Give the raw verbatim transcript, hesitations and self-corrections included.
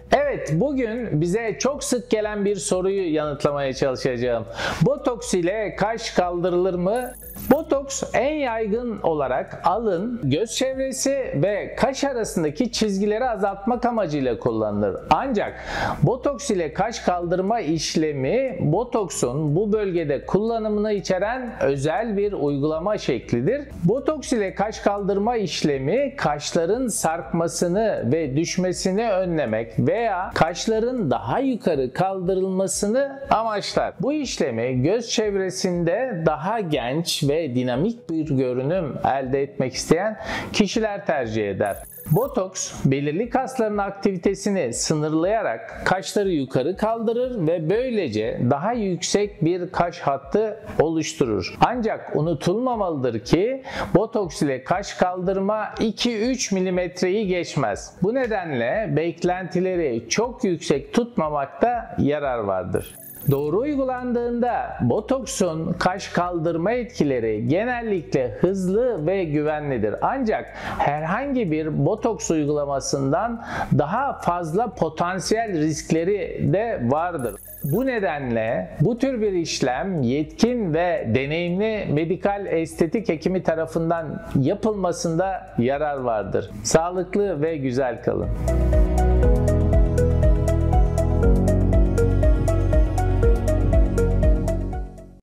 Evet, bugün bize çok sık gelen bir soruyu yanıtlamaya çalışacağım. Botoks ile kaş kaldırılır mı? Botoks en yaygın olarak alın, göz çevresi ve kaş arasındaki çizgileri azaltmak amacıyla kullanılır. Ancak botoks ile kaş kaldırma işlemi botoksun bu bölgede kullanımını içeren özel bir uygulama şeklidir. Botoks ile kaş kaldırma işlemi kaşların sarkmasını ve düşmesini önlemek veya kaşların daha yukarı kaldırılmasını amaçlar. Bu işlemi göz çevresinde daha genç ve dinamik bir görünüm elde etmek isteyen kişiler tercih eder. Botoks, belirli kasların aktivitesini sınırlayarak kaşları yukarı kaldırır ve böylece daha yüksek bir kaş hattı oluşturur. Ancak unutulmamalıdır ki botoks ile kaş kaldırma iki üç milimetreyi geçmez. Bu nedenle beklentileri çok yüksek tutmamakta yarar vardır. Doğru uygulandığında botoksun kaş kaldırma etkileri genellikle hızlı ve güvenlidir. Ancak herhangi bir botoks uygulamasından daha fazla potansiyel riskleri de vardır. Bu nedenle bu tür bir işlem yetkin ve deneyimli medikal estetik hekimi tarafından yapılmasında yarar vardır. Sağlıklı ve güzel kalın.